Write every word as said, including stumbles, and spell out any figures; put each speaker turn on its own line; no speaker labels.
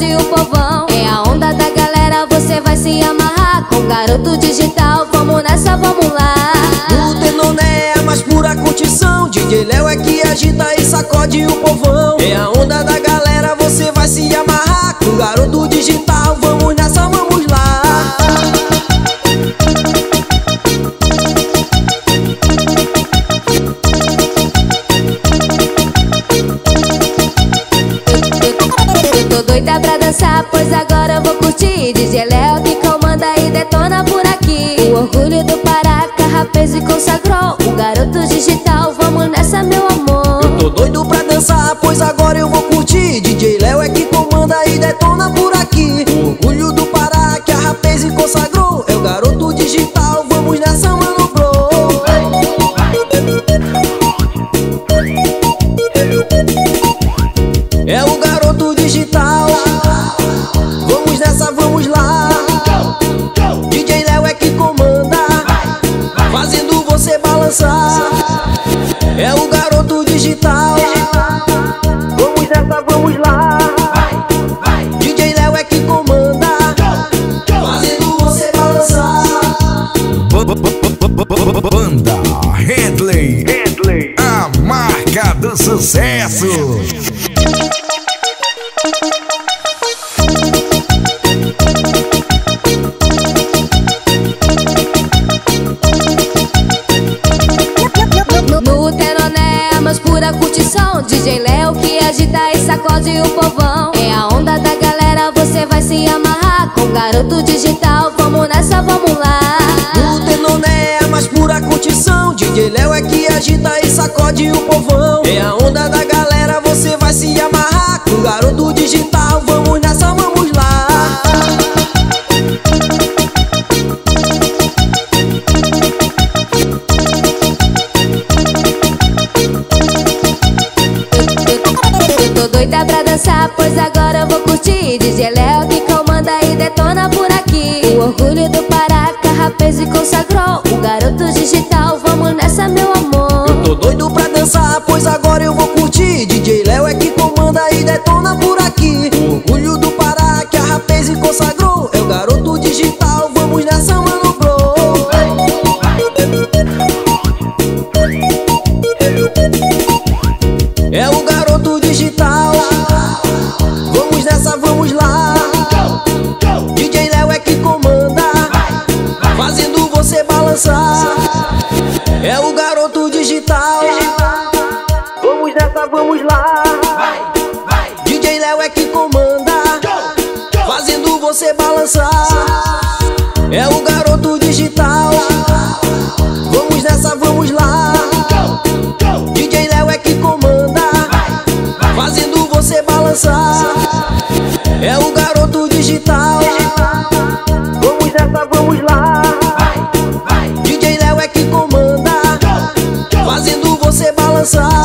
sacode o povão. É a onda da galera, você vai se amarrar com garoto digital. Vamos nessa, vamos lá.
O Tenoné é a mais pura curtição. D J Léo é que agita e sacode o povão. É a onda da galera, você vai se amarrar com garoto digital. Vamos nessa, vamos lá.
Tô doida pra dançar, pois agora eu vou curtir. D J Léo que comanda e detona por aqui. O orgulho do Pará, Carrapeso e consagrou o garoto digital. Vamos nessa, meu amor.
Eu tô doido pra dançar, pois agora eu vou curtir. D J Léo é que comanda e detona por aqui. O orgulho do Pará, Carrapeso e consagrou é o garoto digital. Vamos nessa, mano, bro. É o garoto digital. Vamos nessa, vamos lá. D J Léo é que comanda, fazendo você balançar. É o garoto digital. Vamos nessa, vamos lá. D J Léo é que comanda, fazendo você balançar.
Banda Headley, a marca do sucesso.
No Tenoné, a mais pura curtição. D J Léo que agita e sacode o povão. É a onda da galera, você vai se amarrar com garoto digital. Vamos nessa, vamos lá.
No Tenoné é a mais pura curtição. D J Léo é que agita e sacode o povão. É a onda da galera, você vai se amarrar com garoto digital. Vamos nessa, vamos lá.
Eu tô doida pra dançar, pois agora eu vou curtir. D J Léo que comanda e detona por aqui. O orgulho do Pará, Carrapeso e consagrou o garoto digital. Vamos nessa, meu amor.
Eu tô doido pra dançar, pois agora eu vou curtir. D J Léo é que comanda e detona por aqui. O orgulho do Pará, Carrapeso e consagrou é o garoto digital. Vamos nessa, mano, bro. É o garoto digital. Vamos nessa, vamos lá. D J Léo é que comanda, fazendo você balançar. É o garoto digital. Vamos nessa, vamos lá. D J Léo é que comanda, fazendo você balançar. É o garoto digital. Vamos nessa, vamos lá. D J Léo é que comanda, fazendo você balançar. É o garoto digital. Vamos nessa, vamos lá. D J Léo é que comanda, fazendo você balançar.